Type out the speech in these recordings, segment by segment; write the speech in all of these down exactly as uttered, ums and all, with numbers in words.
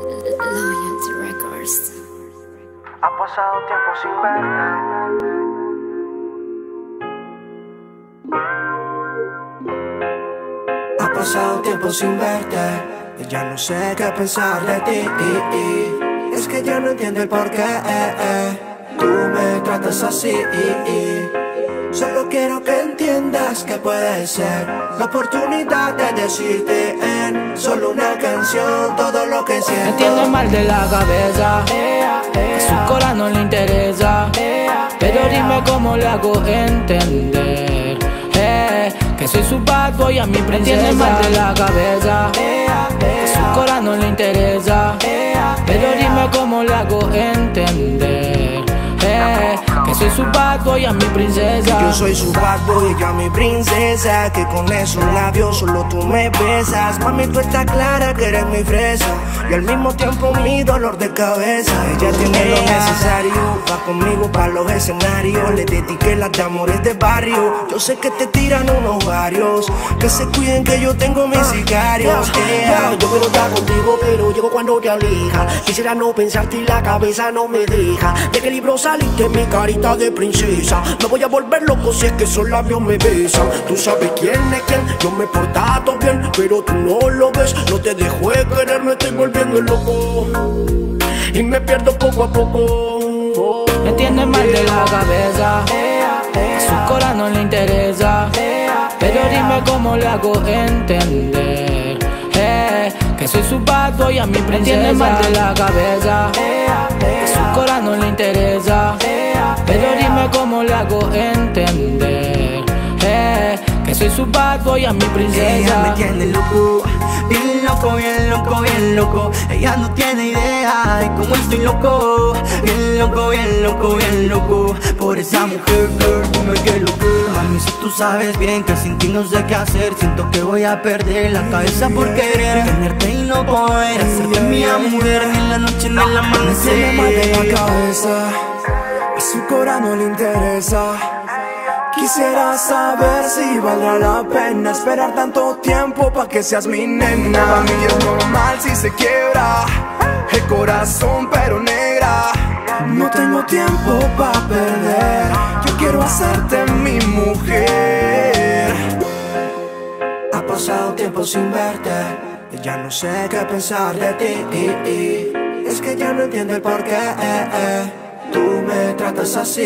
Loyalty Records. Ha pasado tiempo sin verte. Ha pasado tiempo sin verte y ya no sé qué pensar de ti. Es que ya no entiendo el porqué. Tú me tratas así. Solo quiero que entiendas que puede ser la oportunidad de decirte en solo una canción todo lo que siento. Me tiene mal de la cabeza, que su corazón no le interesa, pero dime cómo le hago entender eh, que soy su bad boy, a mi princesa. Me tiene mal de la cabeza, que su corazón no le interesa, pero dime cómo le hago entender eh, que soy su bad boy, a mi princesa. Yo soy su bad boy, ella mi princesa, que con esos labios solo tú me besas. Mami, tú estás clara que eres mi fresa y al mismo tiempo mi dolor de cabeza. Ella tiene lo necesario, va conmigo para los escenarios. Le dediqué las de amores de barrio. Yo sé que te tiran unos varios, que se cuiden que yo tengo mis sicarios. Yeah. Yo quiero estar contigo, pero llego cuando te aleja. Quisiera no pensarte y la cabeza no me deja. ¿De qué libro saliste mi carita de princesa? Me voy a volver loco si es que esos labios me besan. Tú sabes quién es quién, yo me he portado bien, pero tú no lo ves. No te dejo de querer, me estoy volviendo loco y me pierdo poco a poco. Me tiene mal de la cabeza, que su corazón no le interesa, pero dime cómo le hago entender eh, que soy su bad boy, a mi princesa. Me tiene mal de la cabeza, que su corazón no le interesa, pero dime cómo le hago entender eh, que soy su bad boy, a mi princesa. Ella me tiene loco, bien loco, bien loco, bien loco. Ella no tiene idea de cómo estoy loco. Bien loco, bien loco, bien loco por esa mujer, girl, dime qué loco. Mami, si tú sabes bien que sin ti no sé qué hacer, siento que voy a perder la cabeza por querer tenerte y no poder hacerte mía mujer, ni en la noche ni en la amanecer. Me mal de la cabeza, a su cora no le interesa. Quisiera saber si valdrá la pena esperar tanto tiempo pa' que seas mi nena. Para mí es normal si se quiebra el corazón, pero negra. No tengo tiempo pa' perder, yo quiero hacerte mi mujer. Ha pasado tiempo sin verte y ya no sé qué pensar de ti. Es que ya no entiendo el porqué. Tú me tratas así.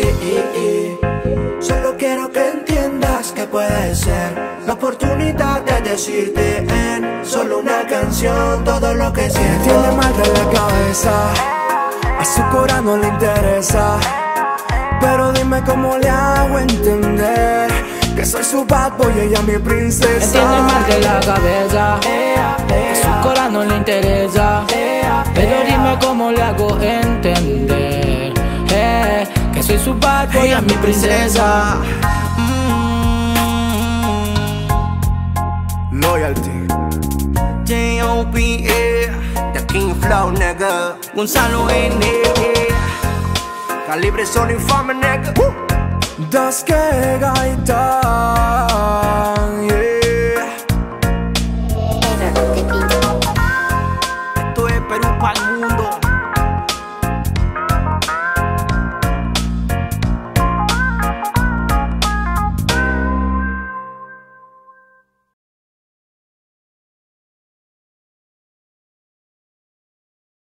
Solo quiero que entiendas que puede ser la oportunidad de decirte en solo una canción todo lo que siento. Me tiene mal de la cabeza, a su cora no le interesa, pero dime cómo le hago entender que soy su bad boy y ella mi princesa. Me tiene mal de la cabeza, que su corazón no le interesa, pero dime cómo le hago entender eh, que soy su bad boy, a mi princesa. mm. Loyalty J O P E, The King Flow, nigga. Gonzalo N Calibre son infame, nigga. Das que gaita.